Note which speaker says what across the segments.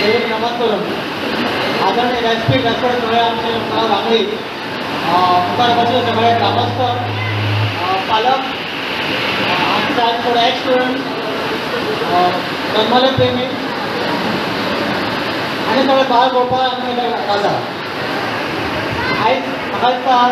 Speaker 1: एक नमस्कार आदरणीय व्यासपीठ सगळे आमचे वांगडी मुखार बसले सगळे ग्रामस्थ पालक आमच्या थोडे एक्स स्टुडंट जन्मले प्रेमी आणि सगळे बाळ गोपाळ आणि राजा आयज म्हाका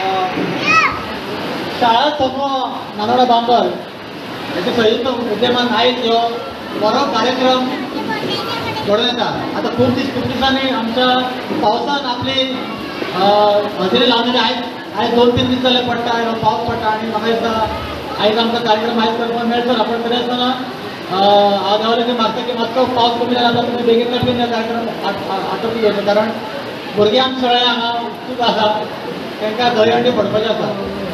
Speaker 1: शाळा समूह नानोडा बांबर याचे संयुक्त उद्यमान आयज ह्यो बरो कार्यक्रम घडोवन येता। आता खूप दिसांनी आमच्या पावसान आपली हजेरी लावलेली आयज 2-3 दीस जाले पडटा पावस पडटा आणि म्हाका दिसता आयज आमचो कार्यक्रम आयज करपाक मेळचो पूण तरी आसतना हांव देवाची मागता की मातसो पावस कमी जाला जाल्यार तुमी बेगीन बेगीन हे कार्यक्रम आटोपून घेवचो कारण भुरगीं आमचे सगळे हांगा उत्सुक आसा तांकां दहीहंडी फोडपाचें आसा।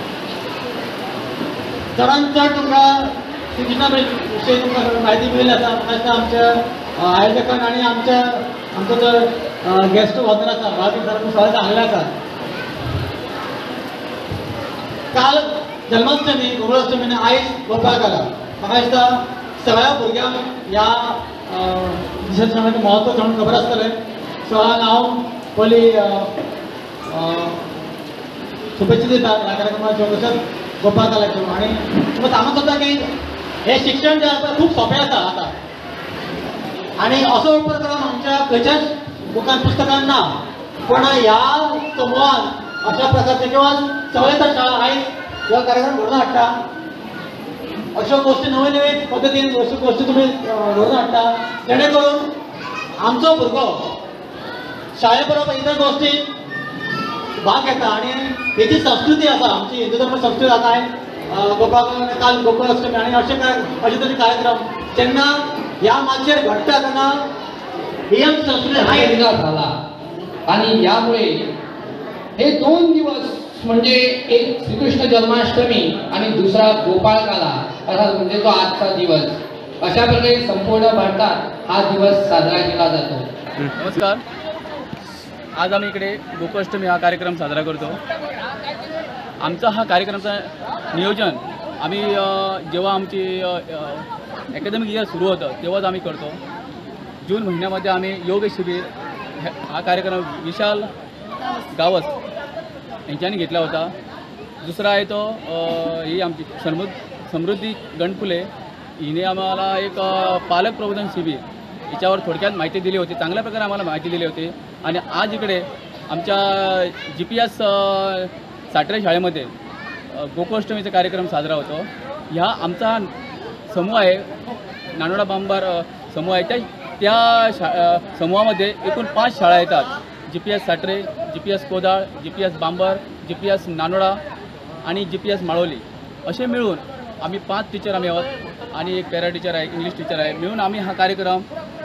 Speaker 1: चडांत चड तुमकां शिक्षणा विशयी तुमकां म्हायती मेळिल्ली आसा म्हाका दिसता आमच्या आयोजकान आनी आमचो जो गेस्ट वॉर्डर आसा बाळकृष्ण सर सगळे सांगलेले आसा। काल जन्माष्टमी गोकुळाष्टमी आनी आयज गोपाळकाला म्हाका दिसता सगळ्या भुरग्यांक ह्या दिसाचें महत्व जाणून खबर आसतलें। सगळ्यांक हांव पयलीं शुभेच्छा दिता ह्या कार्यक्रमाच्यो तशेंच गोपाळकालाच्यो आनी तुमकां सांगूंक सोदता की हे शिक्षण जें आसा खूब सोंपें आसा आतां आनी असो उपक्रम आमच्या खंयच्याच बुकान पुस्तकान ना पूण ह्या समूहान अशा प्रकारचे किंवा सगळे तर शाळा आयज हो कार्यक्रम घडोवन हाडटा अश्यो गोश्टी नवे नवे पद्दतीन अश्यो गोश्टी तुमी घडोवन हाडटा जेणे करून आमचो भुरगो शाळे बरोबर इतर गोश्टी भाग घेता आनी हेची संस्कृती आसा आमची हिंदू धर्म संस्कृती आसा गोपाळ काल गोकुळाष्टमी आनी अशे तरे कार्यक्रम जेन्ना ह्या माचयेर घडटा तेन्ना ही आमची संस्कृती
Speaker 2: हा एरिया झाला आणि यामुळे हे 2 दिवस म्हणजे एक श्रीकृष्ण जन्माष्टमी आणि दुसरा गोपाळकाला असा म्हणजे तो आजचा दिवस अशा प्रकारे संपूर्ण भारतात हा दिवस साजरा केला जातो।
Speaker 3: नमस्कार, आज आम्ही इकडे गोकुळाष्टमी हा कार्यक्रम साजरा करतो। आमचा हा कार्यक्रमाचा नियोजन आम्ही जेव्हा आमची अकॅडमिक इयर सुरू होतं तेव्हाच आम्ही करतो। जून महिन्यामध्ये आम्ही योग शिबिर हा कार्यक्रम विशाल गावस यांच्यानी घेतला होता। दुसरा आहे तो ही आमची समृद्धी गणपुले हिने आम्हाला एक पालक प्रबोधन शिबिर याच्यावर थोडक्यात माहिती दिली होती, चांगल्या प्रकारे आम्हाला माहिती दिली होती। आणि आज इकडे आमच्या GPS साटरे शाळेमध्ये गोकुळाष्टमीचा कार्यक्रम साजरा होतो। ह्या आमचा समूह आहे नानोडा बांबर समूह आहे त्या समूहामध्ये एकूण 5 शाळा येतात। GPS साटरे, GPS Kodal, GPS बांबर, GPS Nanoda आणि GPS माळोली असे मिळून आम्ही 5 टीचर आम्ही आहोत आणि एक पॅरा टीचर आहे, इंग्लिश टीचर आहे। मिळून आम्ही हा कार्यक्रम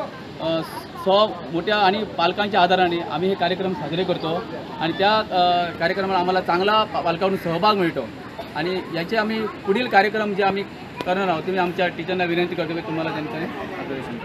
Speaker 3: मोठ्या आणि पालकांच्या आधाराने आम्ही हे कार्यक्रम साजरे करतो आणि त्या कार्यक्रमाला आम्हाला चांगला पालकांकडून सहभाग मिळतो आणि याचे आम्ही पुढील कार्यक्रम जे आम्ही करणार आहोत तुम्ही आमच्या टीचरना विनंती करतो की तुम्हाला त्यांच्याने मार्गदर्शन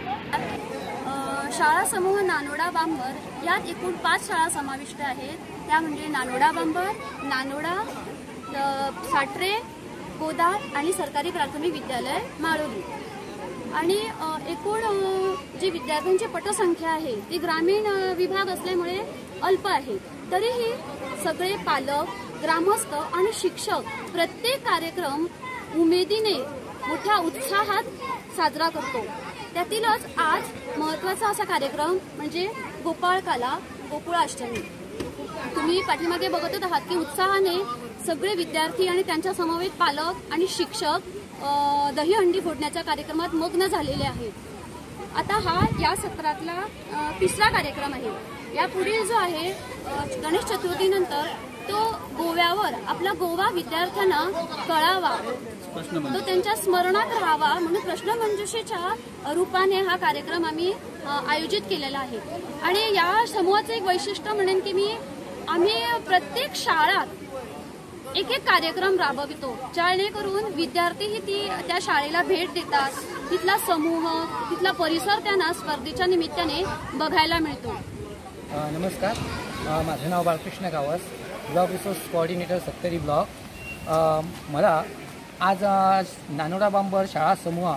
Speaker 4: शाळा समूह नानोडा बांबर यात एकूण 5 शाळा समाविष्ट आहेत। त्या म्हणजे नानोडा बांबर, नानोडा, साटरे, कोदाळ आणि सरकारी प्राथमिक विद्यालय माळोली। आणि एकूण जी विद्यार्थ्यांची पटसंख्या आहे ती ग्रामीण विभाग असल्यामुळे अल्प आहे, तरीही सगळे पालक, ग्रामस्थ आणि शिक्षक प्रत्येक कार्यक्रम उमेदीने मोठ्या उत्साहात साजरा करतो। त्यातीलच आज महत्त्वाचा असा कार्यक्रम म्हणजे गोपाळकाला गोकुळाष्टमी। तुम्ही पाठीमागे बघतच आहात की उत्साहाने सगळे विद्यार्थी आणि त्यांच्या समवेत पालक आणि शिक्षक दहीहंडी फोडण्याच्या कार्यक्रमात मग्न झालेले आहेत। आता हा या सत्रातला 3रा कार्यक्रम आहे। यापुढील जो आहे गणेश चतुर्थीनंतर तो गोव्यावर आपला गोवा विद्यार्थ्यांना कळावा, तो त्यांच्या स्मरणात राहावा म्हणून प्रश्नमंजुषेच्या रूपाने हा कार्यक्रम आम्ही आयोजित केलेला आहे। आणि या समूहाचं एक वैशिष्ट्य म्हणेन की आम्ही प्रत्येक शाळात एक कार्यक्रम राबवितो जेणेकरून विद्यार्थीही त्या शाळेला भेट देतात, तिथला समूह, तिथला परिसर त्यांना स्पर्धेच्या निमित्ताने बघायला मिळतो।
Speaker 5: नमस्कार, माझे नाव Balkrishna Gawas, block resource coordinator Sattari block. मला आज नानोडा बांबर शाळा समूह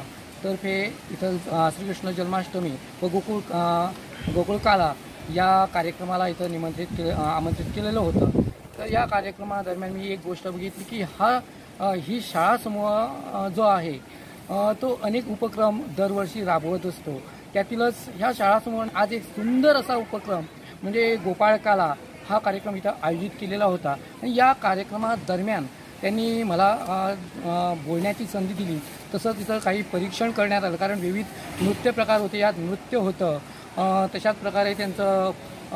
Speaker 5: तर्फे इथं श्रीकृष्ण जन्माष्टमी व गोकुळकाला या कार्यक्रमाला इथं आमंत्रित केलेलं होतं. तर या कार्यक्रमादरम्यान मी एक गोष्ट बघितली की ही शाळा समूह जो आहे तो अनेक उपक्रम दरवर्षी राबवत असतो. त्यातीलच ह्या शाळा समूहाने आज एक सुंदर असा उपक्रम म्हणजे गोपाळकाला हा कार्यक्रम इथं आयोजित केलेला होता. आणि या कार्यक्रमादरम्यान त्यांनी मला बोलण्याची संधी दिली. तसंच इथं काही परीक्षण करण्यात आलं, कारण विविध नृत्य प्रकार होते, यात नृत्य होतं. तशाच प्रकारे त्यांचं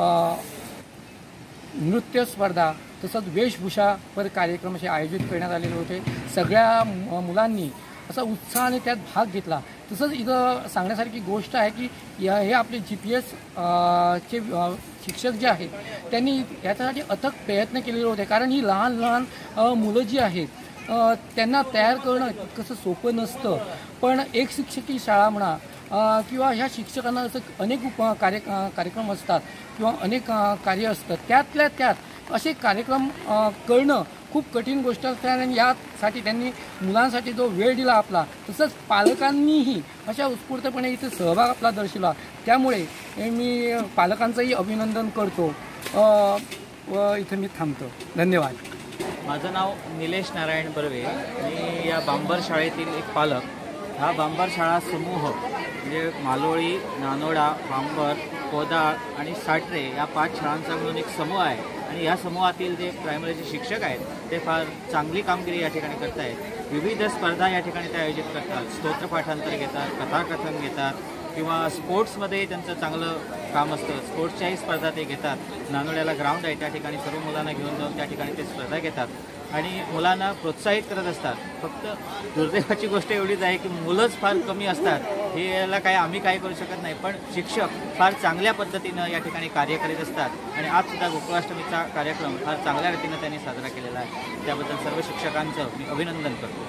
Speaker 5: नृत्य स्पर्धा तसंच वेशभूषा पर कार्यक्रम असे आयोजित करण्यात आलेले होते. सगळ्या मुलांनी असा उत्साहाने त्यात भाग घेतला. तसंच इथं सांगण्यासारखी गोष्ट आहे की हे आपले GPS चे शिक्षक जे आहेत त्यांनी याच्यासाठी अथक प्रयत्न केलेले होते. कारण ही लहान लहान मुलं जी आहेत त्यांना तयार करणं कसं सोपं नसतं. पण एक शिक्षकी शाळा म्हणा किंवा ह्या शिक्षकांना असं अनेक कार्यक्रम असतात किंवा अनेक कार्य असतं, त्यातल्या त्यात असे कार्यक्रम करणं खूप कठीण गोष्ट असते. आणि यासाठी त्यांनी मुलांसाठी जो वेळ दिला आपला, तसंच पालकांनीही अशा उत्स्फूर्तपणे इथे सहभाग आपला दर्शवला. त्यामुळे मी पालकांचंही अभिनंदन करतो व इथं मी थांबतो. धन्यवाद.
Speaker 6: माझं नाव निलेश नारायण बर्वे. मी या बांबर शाळेतील एक पालक. हा बांबर शाळा समूह म्हणजे मालोळी, नानोडा, बांबर, कोदाळ आणि साटरे या 5 शाळांचा मिळून एक समूह आहे. आणि या समूहातील जे प्रायमरीचे शिक्षक आहेत ते फार चांगली कामगिरी या ठिकाणी करत आहेत. विविध स्पर्धा या ठिकाणी ते आयोजित करतात. स्तोत्रपाठांतर घेतात, कथाकथन घेतात किंवा स्पोर्ट्समध्ये त्यांचं चांगलं काम असतं. स्पोर्ट्सच्याही स्पर्धा ते घेतात. नानोड्याला ग्राउंड आहे, त्या ठिकाणी सर्व मुलांना घेऊन जाऊन त्या ठिकाणी ते स्पर्धा घेतात आणि मुलांना प्रोत्साहित करत असतात. फक्त दुर्दैवाची गोष्ट एवढीच आहे की मुलंच फार कमी असतात. हे याला काय आम्ही काय करू शकत नाही, पण शिक्षक फार चांगल्या पद्धतीनं या ठिकाणी कार्य करीत असतात. आणि आजसुद्धा गोकुळाष्टमीचा कार्यक्रम फार चांगल्या रीतीनं त्यांनी साजरा केलेला आहे. त्याबद्दल सर्व शिक्षकांचं मी अभिनंदन करतो.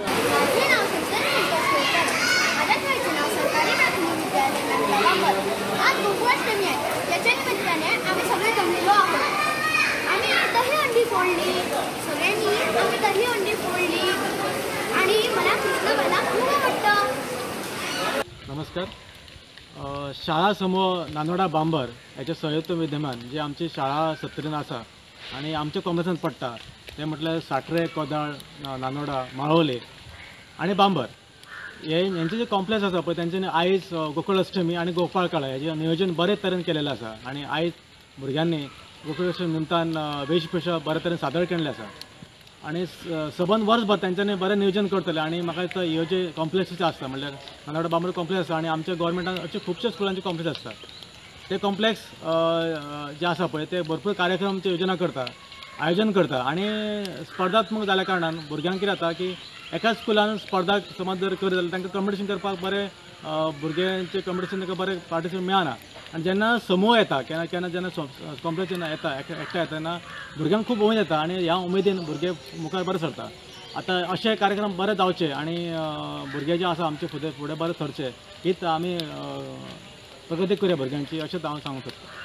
Speaker 4: आज गोकुळाष्टमी आहे, त्याच्या निमित्ताने आम्ही सगळे जमलेलो आहोत. आम्ही दही अंडी फोडली, सगळ्यांनी आम्ही दही अंडी फोडली आणि मला कृष्ण मला खूप आवडतं.
Speaker 1: नमस्कार. शाळा समूह नानोडा बांबर याचे संयुक्त विद्यमान जे आमची शाळा सत्तरीन आसा आणि आमच्या कॉम्प्लेक्सान पडटा ते म्हटल्यार साटरे, कोदाळ, नानोडा, माळोले आणि बांबर यांचे जे कॉम्प्लेक्स आसा पळय त्यांच्यानी आयज गोकुळाष्टमी आणि गोपाळकाला हेजें नियोजन बरे तरेन केलेलें आसा. आणि आयज भुरग्यांनी गोकुळाष्टमी निमतान वेशभूषा बरे तरेन सादर केल्ले आसा आणि सबंद वर्सभर तेंच्यांनी बरें नियोजन करतले. आणि म्हाका दिसता ह्यो जे कॉम्प्लेक्स आसता म्हणल्यार नानोडा बांबर कॉम्प्लेक्स आसा आणि आमच्या गोवोरमेंटान अशे खुबशे स्कुलांचे कॉम्प्लेक्स आसतात. ते कॉम्प्लेक्स जे आसा पळय ते भरपूर कार्यक्रमांची आयोजन करता आणि स्पर्धात्मक जाल्या कारणान भुरग्यांक कितें जाता की एका स्कुलान स्पर्धा समज जर करत जाल्यार तांकां कॉम्पिटिशन करपाक बरें भुरग्यांचे कॉम्पिटिशन तांकां बरें पार्टिसिपेट मेळना. आणि जेन्ना समूह येता जेन्ना कॉम्पिटिशन येता एकठांय येता तेन्ना भुरग्यांक खूब उमेद येता आणि ह्या उमेदीन भुरगे मुखार बरें सरता. आतां अशे कार्यक्रम बरे जावचे आणि भुरगे जे आसा आमचे फुडें बरें सरचे हीच आमी प्रगती करूया भुरग्यांची अशें हांव सांगूंक सोदतां.